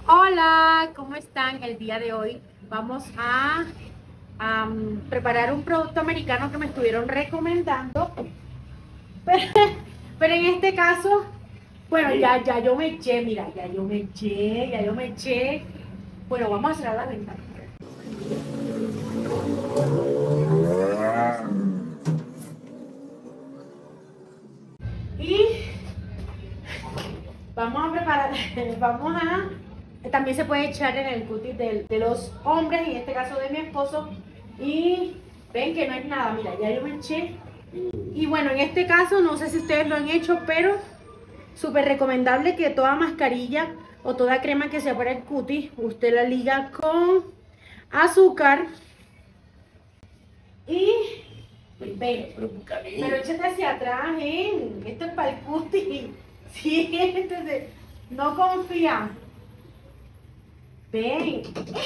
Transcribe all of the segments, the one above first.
Hola, ¿cómo están? El día de hoy vamos a preparar un producto americano que me estuvieron recomendando, pero, pero en este caso, bueno, ya yo me eché, mira, ya yo me eché. Bueno, vamos a cerrar la ventana. Y vamos a preparar, también se puede echar en el cutis de los hombres, en este caso de mi esposo, y ven que no es nada, mira, ya yo me eché. Y bueno, en este caso, no sé si ustedes lo han hecho, pero súper recomendable que toda mascarilla o toda crema que sea para el cutis, usted la liga con azúcar y ven, pero échate hacia atrás, esto es para el cutis. Sí, entonces, no confía. Ven,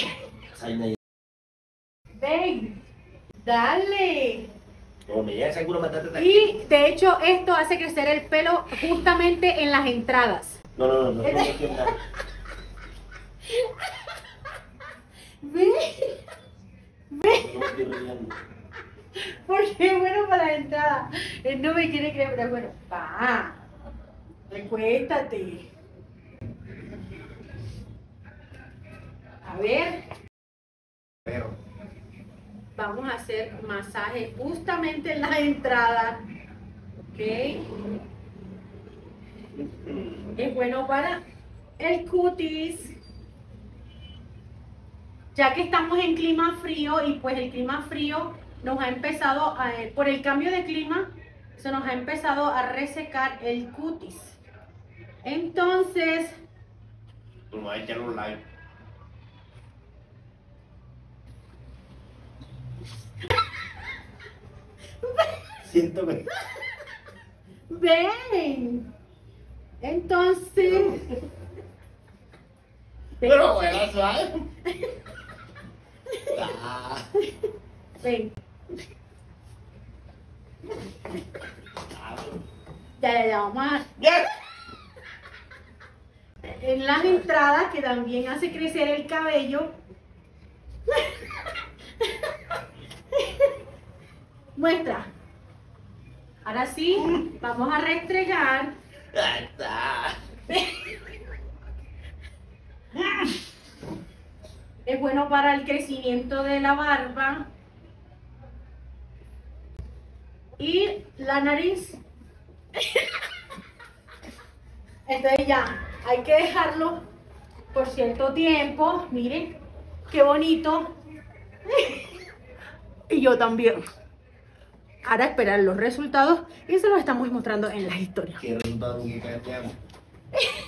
ven, dale. Y de hecho esto hace crecer el pelo justamente en las entradas. No. Ven, porque es bueno para la entrada. Él no me quiere creer, pero bueno, va, recuéstate. A ver, vamos a hacer masaje justamente en la entrada. Ok. Es bueno para el cutis, ya que estamos en clima frío y pues el clima frío nos ha empezado por el cambio de clima, se nos ha empezado a resecar el cutis. Entonces, No hay que darle like. Siento que. ven. Entonces, Pero bueno, suave. ven. Ya, vamos a... En las entradas, que también hace crecer el cabello. Muestra. Ahora sí, vamos a restregar. Es bueno para el crecimiento de la barba y la nariz. Entonces ya, hay que dejarlo por cierto tiempo. Miren, qué bonito. Y yo también. Ahora esperar los resultados y se los estamos mostrando en las historias. ¿Qué resultado que cambiamos?